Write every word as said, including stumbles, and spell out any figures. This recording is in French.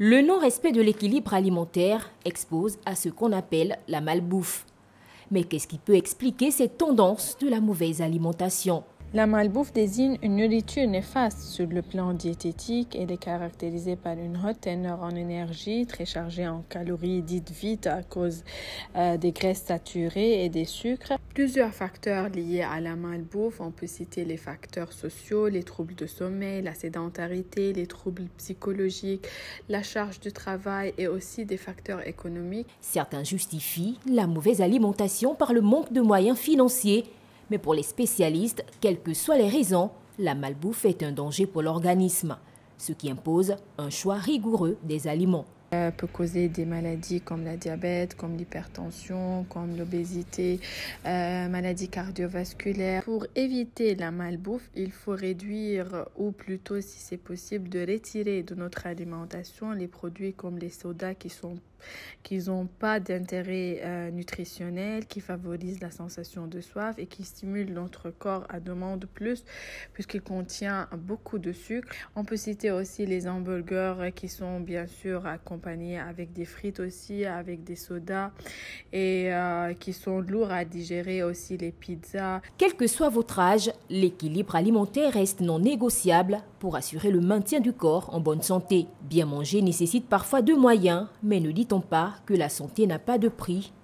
Le non-respect de l'équilibre alimentaire expose à ce qu'on appelle la malbouffe. Mais qu'est-ce qui peut expliquer cette tendance de la mauvaise alimentation? La malbouffe désigne une nourriture néfaste sur le plan diététique. Elle est caractérisée par une haute teneur en énergie, très chargée en calories dites vides à cause euh, des graisses saturées et des sucres. Plusieurs facteurs liés à la malbouffe, on peut citer les facteurs sociaux, les troubles de sommeil, la sédentarité, les troubles psychologiques, la charge de travail et aussi des facteurs économiques. Certains justifient la mauvaise alimentation par le manque de moyens financiers. Mais pour les spécialistes, quelles que soient les raisons, la malbouffe est un danger pour l'organisme, ce qui impose un choix rigoureux des aliments. Ça peut causer des maladies comme la diabète, comme l'hypertension, comme l'obésité, euh, maladies cardiovasculaires. Pour éviter la malbouffe, il faut réduire ou plutôt, si c'est possible, de retirer de notre alimentation les produits comme les sodas qui sont qui n'ont pas d'intérêt euh, nutritionnel, qui favorisent la sensation de soif et qui stimulent notre corps à demander plus puisqu'il contient beaucoup de sucre. On peut citer aussi les hamburgers qui sont bien sûr accompagnés avec des frites aussi, avec des sodas et euh, qui sont lourds à digérer aussi, les pizzas. Quel que soit votre âge, l'équilibre alimentaire reste non négociable pour assurer le maintien du corps en bonne santé. Bien manger nécessite parfois de moyens, mais ne dit-on pas que la santé n'a pas de prix?